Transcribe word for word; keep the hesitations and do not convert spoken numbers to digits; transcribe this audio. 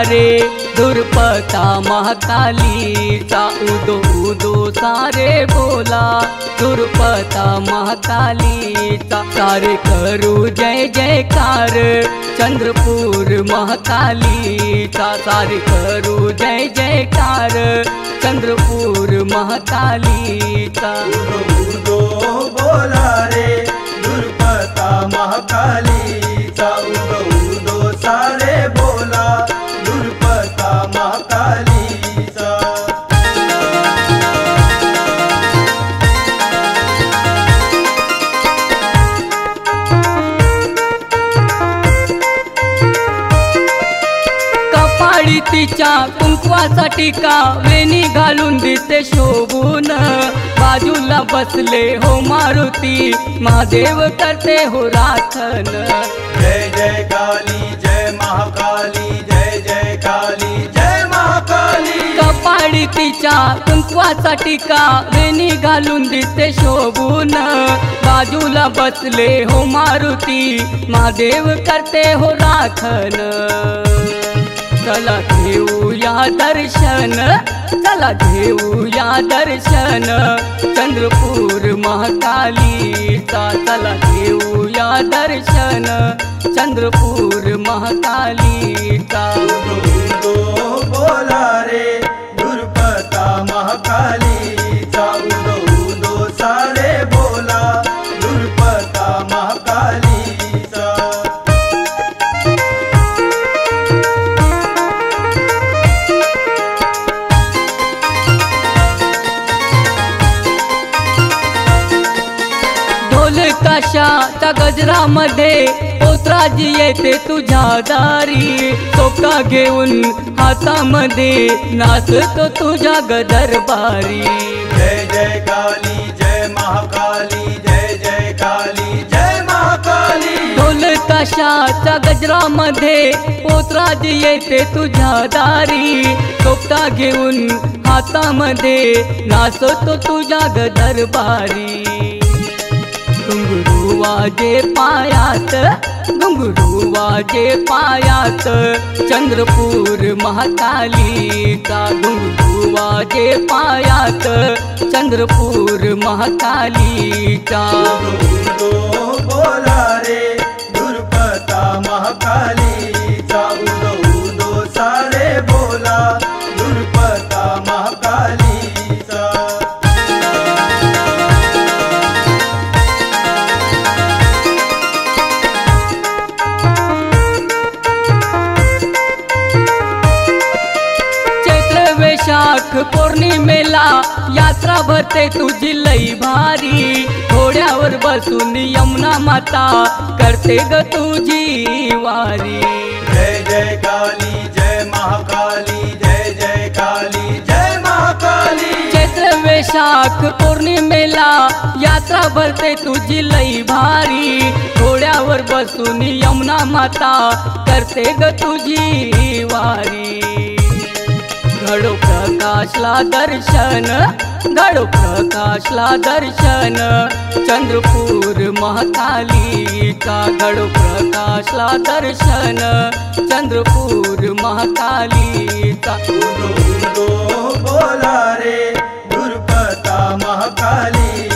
रे दुर्पता महाकालीचा उदो उदो सारे बोला दुर्पता महाकालीचा सारे करू जय जयकार चंद्रपूर महाकालीचा सारे करू जय जयकार चंद्रपूर महाकालीचा उदो उदो बोला रे दुर्पता महाकालीचा उदो उदो सारे बोला दुर्पता महाकालीचा। कपाळी तिच्या कुंकवाचा टिका वेणी घालून दिसते शोभून बाजूला बसले हो मारुती महादेव करते हो राखण। जय जय काली जय महाकाली जय जय काली जय महाकाली। कपाळी तिच्या कुंकवाचा टिका वेणी घालून दिसते शोभून बाजूला बसले हो मारुती महादेव करते हो राखण। चला घेऊया दर्शन चला घेऊया दर्शन चंद्रपूर महाकालीचा चला घेऊया दर्शन चंद्रपूर महाकालीचा। उदो बोला रे दुर्पता महाकालीचा उदो उदो सारे बोला दुर्पता महाकालीचा। कशाच्या गजरामध्ये पोत्राजी येते तुझ्या दारी सोपटा घेऊन हातामध्ये नाचतो तुझ्या गदरबारी। जय जय काली जय महाकाली जय जय काली जय महाकाली। ढोल कशाच्या गजरामध्ये पोत्राजी येते तुझ्या दारी सोपटा घेऊन हातामध्ये नाचतो तुझ्या गदरबारी। घुंगरू वाजे पायात घुंगरू वाजे पायात चंद्रपूर महाकालीचा घुंगरू वाजे पायात चंद्रपूर महाकालीचा। उदो बोला रे दुर्पता महाकालीचा उदो उदो सारे बोला दुर्पता महाकालीचा। वैशाख पौर्णिमेला यात्रा भरते तुझी लई भारी घोड्यावर बसून यमुना माता करते ग तुझी वारी। जय जय काली जय महाकाली जय जय काली जय महाकाली। चैत्र वैशाख पौर्णिमेला यात्रा भरते तुझी लई भारी घोड्यावर बसून यमुना माता करते ग तुझी वारी। घडो प्रकाशला दर्शन घडो प्रकाशला दर्शन चंद्रपूर महाकालीचा घडो प्रकाशला दर्शन चंद्रपूर महाकालीचा। उदो उदो बोला रे दुर्पता महाकाली